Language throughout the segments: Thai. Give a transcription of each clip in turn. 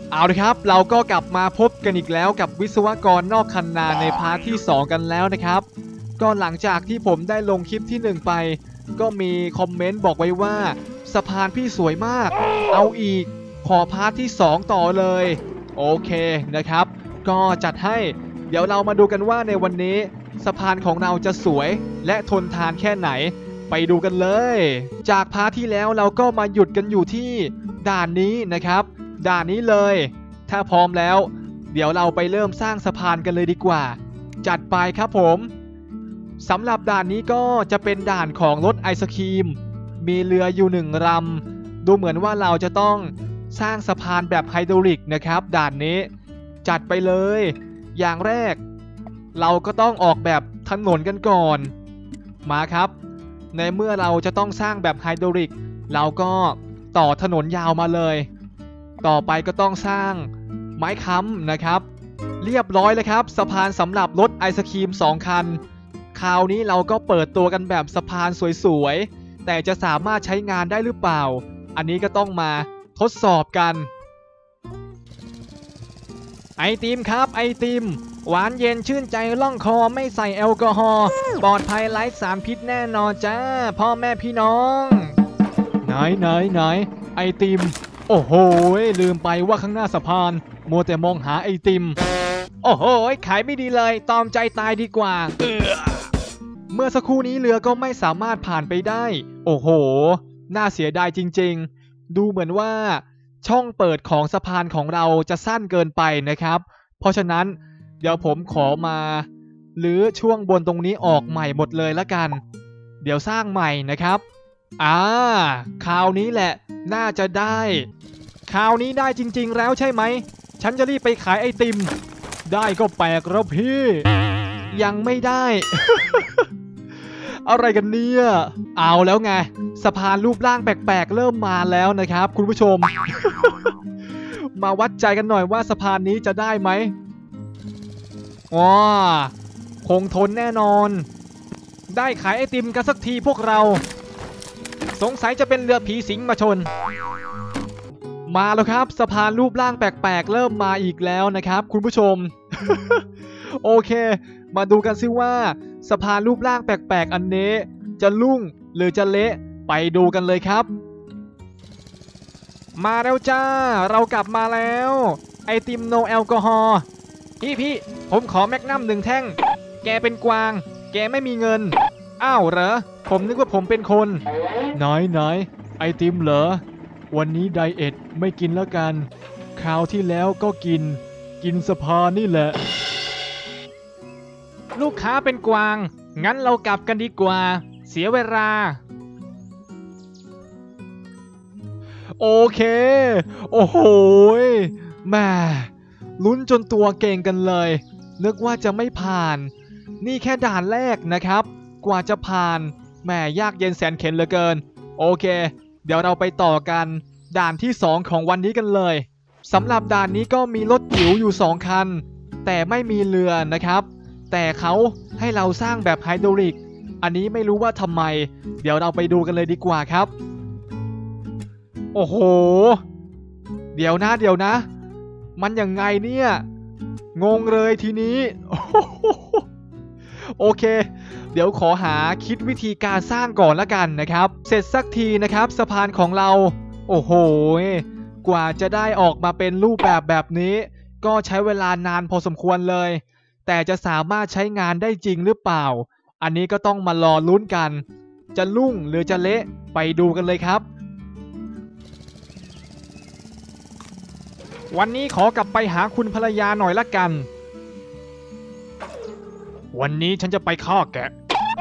เอาละครับเราก็กลับมาพบกันอีกแล้วกับวิศวกรนอกคันนาในพาร์ทที่2กันแล้วนะครับก็หลังจากที่ผมได้ลงคลิปที่1ไปก็มีคอมเมนต์บอกไว้ว่าสะพานพี่สวยมากเอาอีกขอพาร์ทที่2ต่อเลยโอเคนะครับก็จัดให้เดี๋ยวเรามาดูกันว่าในวันนี้สะพานของเราจะสวยและทนทานแค่ไหนไปดูกันเลยจากพาร์ทที่แล้วเราก็มาหยุดกันอยู่ที่ด่านนี้นะครับด่านนี้เลยถ้าพร้อมแล้วเดี๋ยวเราไปเริ่มสร้างสะพานกันเลยดีกว่าจัดไปครับผมสำหรับด่านนี้ก็จะเป็นด่านของรถไอศครีมมีเรืออยู่1ลำดูเหมือนว่าเราจะต้องสร้างสะพานแบบไฮดรอลิกนะครับด่านนี้จัดไปเลยอย่างแรกเราก็ต้องออกแบบถนนกันก่อนมาครับในเมื่อเราจะต้องสร้างแบบไฮดรอลิกเราก็ต่อถนนยาวมาเลยต่อไปก็ต้องสร้างไม้ค้ำนะครับเรียบร้อยเลยครับสะพานสำหรับรถไอศครีม2คันคราวนี้เราก็เปิดตัวกันแบบสะพานสวยๆแต่จะสามารถใช้งานได้หรือเปล่าอันนี้ก็ต้องมาทดสอบกันไอติมครับไอติมหวานเย็นชื่นใจล่องคอไม่ใส่แอลกอฮอล์ปลอดภัยไร้สารพิษแน่นอนจ้าพ่อแม่พี่น้องไหนไอติมโอ้โหลืมไปว่าข้างหน้าสะพานมัวแต่มองหาไอติมโอ้โหขายไม่ดีเลยตอมใจตายดีกว่าเมื่อสักครู่นี้เรือก็ไม่สามารถผ่านไปได้โอ้โหน่าเสียดายจริงๆดูเหมือนว่าช่องเปิดของสะพานของเราจะสั้นเกินไปนะครับเพราะฉะนั้นเดี๋ยวผมขอมารื้อช่วงบนตรงนี้ออกใหม่หมดเลยละกันเดี๋ยวสร้างใหม่นะครับคราวนี้แหละน่าจะได้คราวนี้ได้จริงๆแล้วใช่ไหมฉันจะรีบไปขายไอติมได้ก็แปลกแล้วพี่ยังไม่ได้ อะไรกันเนี่ยเอาแล้วไงสะพานรูปร่างแปลกๆเริ่มมาแล้วนะครับคุณผู้ชม มาวัดใจกันหน่อยว่าสะพานนี้จะได้ไหมคงทนแน่นอนได้ขายไอติมกันสักทีพวกเราสงสัยจะเป็นเรือผีสิงมาชนมาแล้วครับสะพานรูปร่างแปลกๆเริ่มมาอีกแล้วนะครับคุณผู้ชม โอเคมาดูกันซิว่าสะพานรูปร่างแปลกๆอันนี้จะลุ่งหรือจะเละไปดูกันเลยครับมาแล้วจ้าเรากลับมาแล้วไอติมโนแอลกอฮอล์พี่ผมขอแมกนัม1แท่งแกเป็นกวางแกไม่มีเงินอ้าวเหรอผมนึกว่าผมเป็นคนไหนไอติมเหรอวันนี้ไดเอทไม่กินแล้วกันคราวที่แล้วก็กินสะพานนี่แหละลูกค้าเป็นกวางงั้นเรากลับกันดีกว่าเสียเวลาโอเคโอ้โหแม่ลุ้นจนตัวเก่งกันเลยนึกว่าจะไม่ผ่านนี่แค่ด่านแรกนะครับกว่าจะผ่านแม่ยากเย็นแสนเข็ญเหลือเกินโอเคเดี๋ยวเราไปต่อกันด่านที่2ของวันนี้กันเลยสำหรับด่านนี้ก็มีรถจิ๋วอยู่2คันแต่ไม่มีเรือนะครับแต่เขาให้เราสร้างแบบไฮดรอลิกอันนี้ไม่รู้ว่าทำไมเดี๋ยวเราไปดูกันเลยดีกว่าครับโอ้โหเดี๋ยวนะมันยังไงเนี่ยงงเลยทีนี้ โอเคเดี๋ยวขอหาคิดวิธีการสร้างก่อนละกันนะครับเสร็จสักทีนะครับสะพานของเราโอ้โหกว่าจะได้ออกมาเป็นรูปแบบนี้ก็ใช้เวลานานพอสมควรเลยแต่จะสามารถใช้งานได้จริงหรือเปล่าอันนี้ก็ต้องมารอลุ้นกันจะลุ่งหรือจะเละไปดูกันเลยครับวันนี้ขอกลับไปหาคุณภรรยาหน่อยละกันวันนี้ฉันจะไปฆ่าแกะ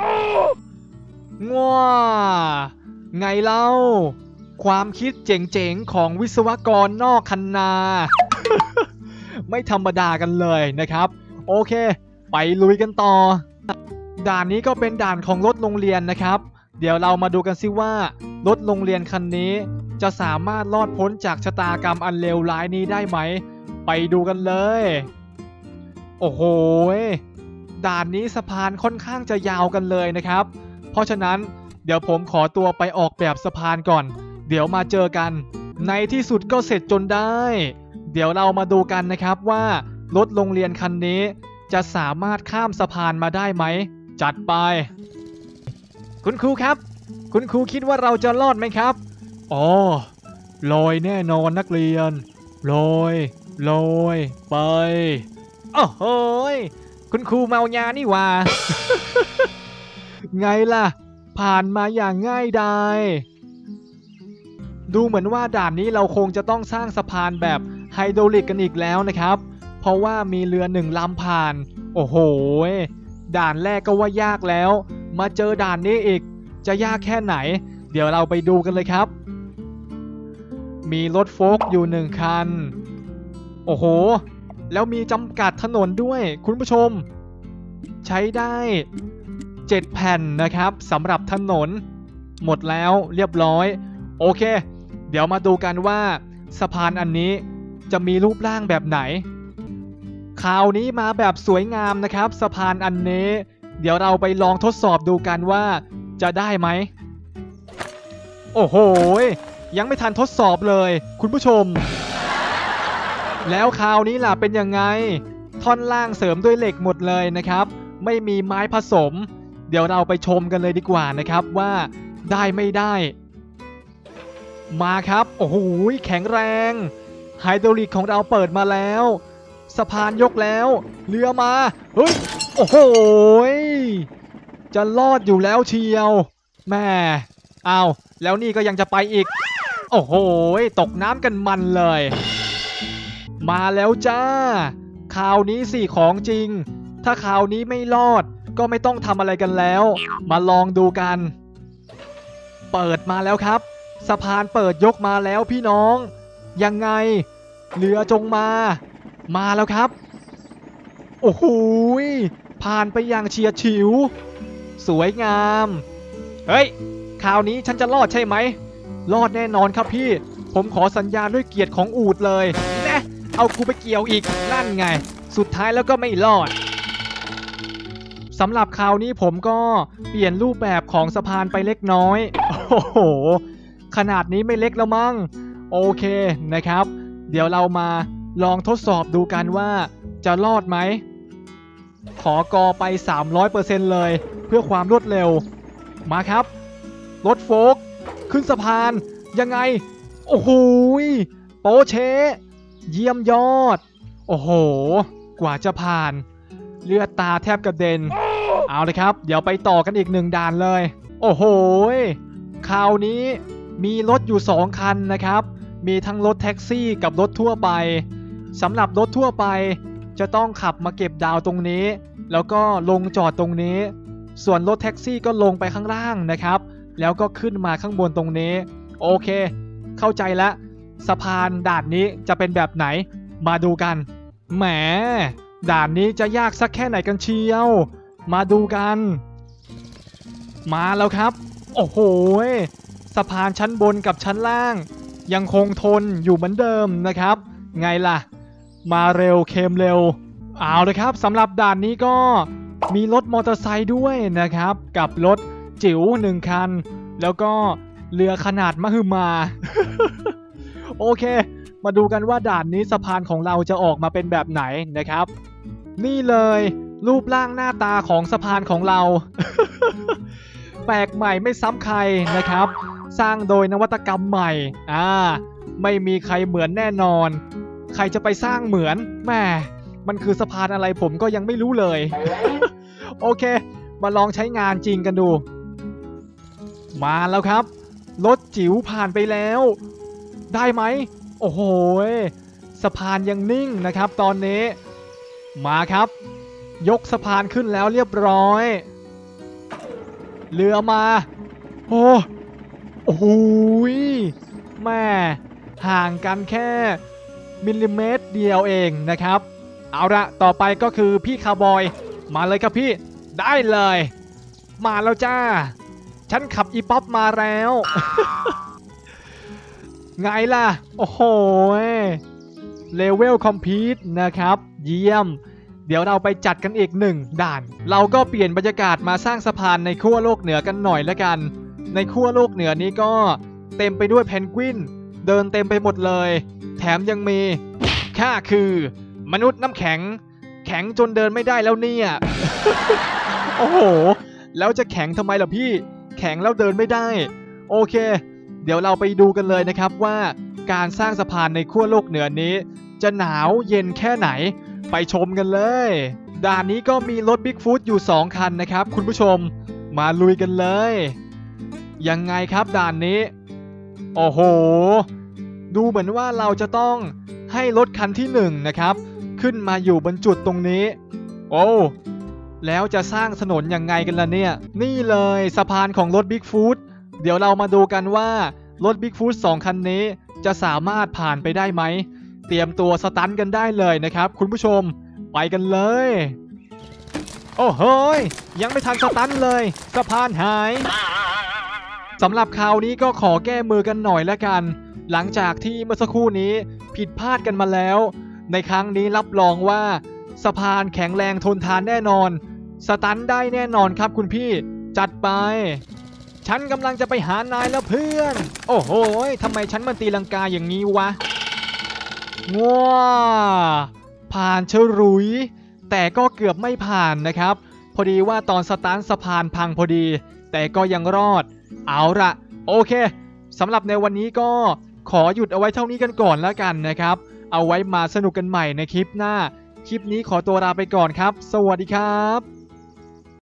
ง้อไงเล่าความคิดเจ๋งๆของวิศวกรนอกคันนา ไม่ธรรมดากันเลยนะครับโอเคไปลุยกันต่อด่านนี้ก็เป็นด่านของรถโรงเรียนนะครับเดี๋ยวเรามาดูกันซิว่ารถโรงเรียนคันนี้จะสามารถรอดพ้นจากชะตากรรมอันเลวร้ายนี้ได้ไหมไปดูกันเลยโอ้โหด่านนี้สะพานค่อนข้างจะยาวกันเลยนะครับเพราะฉะนั้นเดี๋ยวผมขอตัวไปออกแบบสะพานก่อนเดี๋ยวมาเจอกันในที่สุดก็เสร็จจนได้เดี๋ยวเรามาดูกันนะครับว่ารถโรงเรียนคันนี้จะสามารถข้ามสะพานมาได้ไหมจัดไปคุณครูครับคุณครูคิดว่าเราจะรอดไหมครับอ๋อลอยแน่นอนนักเรียนลอยไปโอ้โหคุณครูเมายานี่หว่า ไงล่ะผ่านมาอย่างง่ายดายดูเหมือนว่าด่านนี้เราคงจะต้องสร้างสะพานแบบไฮดรอลิกกันอีกแล้วนะครับเพราะว่ามีเรือ1 ลำผ่านโอ้โหด่านแรกก็ว่ายากแล้วมาเจอด่านนี้อีกจะยากแค่ไหนเดี๋ยวเราไปดูกันเลยครับมีรถโฟล์คอยู่1 คันโอ้โหแล้วมีจำกัดถนนด้วยคุณผู้ชมใช้ได้7 แผ่นนะครับสำหรับถนนหมดแล้วเรียบร้อยโอเคเดี๋ยวมาดูกันว่าสะพานอันนี้จะมีรูปร่างแบบไหนคราวนี้มาแบบสวยงามนะครับสะพานอันนี้เดี๋ยวเราไปลองทดสอบดูกันว่าจะได้ไหมโอ้โหยังไม่ทันทดสอบเลยคุณผู้ชมแล้วคราวนี้ล่ะเป็นยังไงท่อนล่างเสริมด้วยเหล็กหมดเลยนะครับไม่มีไม้ผสมเดี๋ยวเราไปชมกันเลยดีกว่านะครับว่าได้ไม่ได้มาครับโอ้โหแข็งแรงไฮดรอลิกของเราเปิดมาแล้วสะพานยกแล้วเรือมาเฮ้ยโอ้โหจะรอดอยู่แล้วเชียวแม่อ้าวแล้วนี่ก็ยังจะไปอีกโอ้โหตกน้ำกันมันเลยมาแล้วจ้าคราวนี้สิของจริงถ้าคราวนี้ไม่รอดก็ไม่ต้องทำอะไรกันแล้วมาลองดูกันเปิดมาแล้วครับสะพานเปิดยกมาแล้วพี่น้องยังไงเรือจงมาแล้วครับโอ้โหผ่านไปอย่างเฉียดฉิวสวยงามเฮ้ยคราวนี้ฉันจะรอดใช่ไหมรอดแน่นอนครับพี่ผมขอสัญญาด้วยเกียรติของอูฐเลยนะเอากูไปเกี่ยวอีกนั่นไงสุดท้ายแล้วก็ไม่รอดสำหรับคราวนี้ผมก็เปลี่ยนรูปแบบของสะพานไปเล็กน้อยโอ้โหขนาดนี้ไม่เล็กแล้วมั้งโอเคนะครับเดี๋ยวเรามาลองทดสอบดูกันว่าจะรอดไหมขอกอไป 300% เลยเพื่อความรวดเร็วมาครับรถโฟล์คขึ้นสะพานยังไงโอ้โหโปเชเยี่ยมยอดโอ้โหกว่าจะผ่านเลือดตาแทบกระเด็นเอาเลยครับเดี๋ยวไปต่อกันอีก1 ด่านเลยโอ้โหคราวนี้มีรถอยู่2 คันนะครับมีทั้งรถแท็กซี่กับรถทั่วไปสำหรับรถทั่วไปจะต้องขับมาเก็บดาวตรงนี้แล้วก็ลงจอดตรงนี้ส่วนรถแท็กซี่ก็ลงไปข้างล่างนะครับแล้วก็ขึ้นมาข้างบนตรงนี้โอเคเข้าใจแล้วสะพานด่านนี้จะเป็นแบบไหนมาดูกันแหมด่านนี้จะยากสักแค่ไหนกันเชียวมาดูกันมาแล้วครับโอ้โหสะพานชั้นบนกับชั้นล่างยังคงทนอยู่เหมือนเดิมนะครับไงล่ะมาเร็วเคมเร็วเอาเลยครับสำหรับด่านนี้ก็มีรถมอเตอร์ไซค์ด้วยนะครับกับรถจิ๋ว1 คันแล้วก็เรือขนาดมหึมา โอเคมาดูกันว่าด่านนี้สะพานของเราจะออกมาเป็นแบบไหนนะครับนี่เลยรูปร่างหน้าตาของสะพานของเรา แปลกใหม่ไม่ซ้ำใครนะครับสร้างโดยนวัตกรรมใหม่ไม่มีใครเหมือนแน่นอนใครจะไปสร้างเหมือนแม่มันคือสะพานอะไรผมก็ยังไม่รู้เลย โอเคมาลองใช้งานจริงกันดูมาแล้วครับรถจิ๋วผ่านไปแล้วได้ไหมโอ้โหสะพานยังนิ่งนะครับตอนนี้มาครับยกสะพานขึ้นแล้วเรียบร้อยเรือมาโอ้โหแม่ห่างกันแค่มิลลิเมตรเดียวเองนะครับเอาละต่อไปก็คือพี่คาร์บอยมาเลยครับพี่ได้เลยมาแล้วจ้าฉันขับอีป๊อปมาแล้ว ไงล่ะโอ้โหเลเวลคอมพลีทนะครับเยี่ยมเดี๋ยวเราไปจัดกันอีก1 ด่านเราก็เปลี่ยนบรรยากาศมาสร้างสะพานในขั้วโลกเหนือกันหน่อยละกันในขั้วโลกเหนือนี้ก็เต็มไปด้วยเพนกวินเดินเต็มไปหมดเลยแถมยังมีข้าคือมนุษย์น้ำแข็งแข็งจนเดินไม่ได้แล้วเนี่ย โอ้โหแล้วจะแข็งทำไมล่ะพี่แข็งแล้วเดินไม่ได้โอเคเดี๋ยวเราไปดูกันเลยนะครับว่าการสร้างสะพานในขั้วโลกเหนือนี้จะหนาวเย็นแค่ไหนไปชมกันเลยด่านนี้ก็มีรถบิ๊กฟูตอยู่2คันนะครับคุณผู้ชมมาลุยกันเลยยังไงครับด่านนี้โอ้โหดูเหมือนว่าเราจะต้องให้รถคันที่1นะครับขึ้นมาอยู่บนจุดตรงนี้โอ้แล้วจะสร้างถนนยังไงกันล่ะเนี่ยนี่เลยสะพานของรถบิ๊กฟูตเดี๋ยวเรามาดูกันว่ารถบิ๊กฟูต2คันนี้จะสามารถผ่านไปได้ไหมเตรียมตัวสตันกันได้เลยนะครับคุณผู้ชมไปกันเลยโอ้โหยังไม่ทันสตันเลยสะพานหายสำหรับคราวนี้ก็ขอแก้มือกันหน่อยละกันหลังจากที่เมื่อสักครู่นี้ผิดพลาดกันมาแล้วในครั้งนี้รับรองว่าสะพานแข็งแรงทนทานแน่นอนสตันได้แน่นอนครับคุณพี่จัดไปฉันกำลังจะไปหานายแล้วเพื่อนโอ้โหทำไมฉันมันตีลังกาอย่างนี้วะว้าผ่านฉลุยแต่ก็เกือบไม่ผ่านนะครับพอดีว่าตอนสตาร์ทสะพานพังพอดีแต่ก็ยังรอดเอาละโอเคสำหรับในวันนี้ก็ขอหยุดเอาไว้เท่านี้กันก่อนแล้วกันนะครับเอาไว้มาสนุกกันใหม่ในคลิปหน้าคลิปนี้ขอตัวลาไปก่อนครับสวัสดีครับ